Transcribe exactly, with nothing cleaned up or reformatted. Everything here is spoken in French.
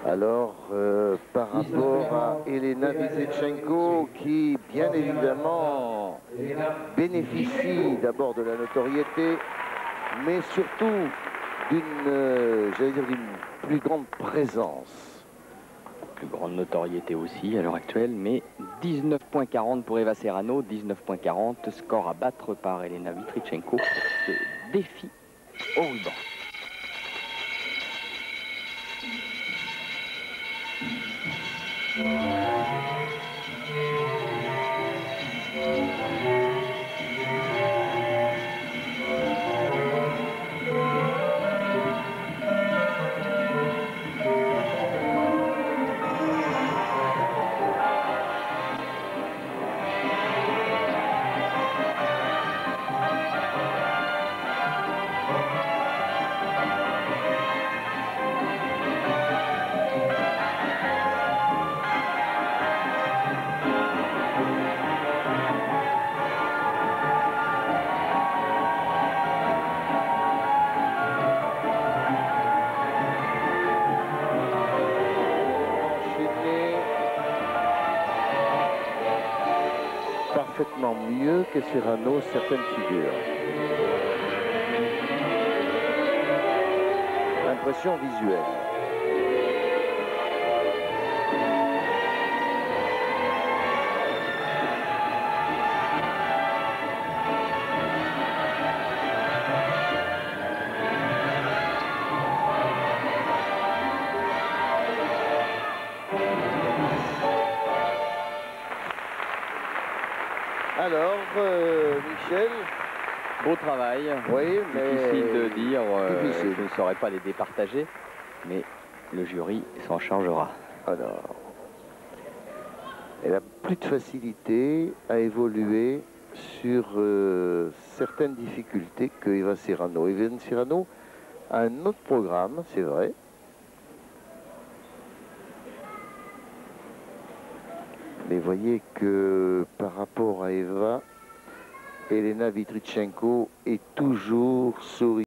Alors, euh, par rapport à Elena Vitrychenko, qui, bien évidemment, bénéficie d'abord de la notoriété, mais surtout d'une, euh, j'allais dire, d'une plus grande présence. Plus grande notoriété aussi à l'heure actuelle, mais dix-neuf virgule quarante pour Eva Serrano, dix-neuf virgule quarante, score à battre par Elena Vitrychenko pour ce défi au ruban. Parfaitement mieux que Serrano certaines figures. Impression visuelle. Alors, euh, Michel. Beau travail. Oui, mais difficile de dire. Euh, difficile. je ne saurais pas les départager, mais le jury s'en chargera. Alors, elle a plus de facilité à évoluer sur euh, certaines difficultés que Eva Serrano. Eva Serrano a un autre programme, c'est vrai. Mais voyez que par rapport à Eva, Elena Vitrychenko est toujours souriante.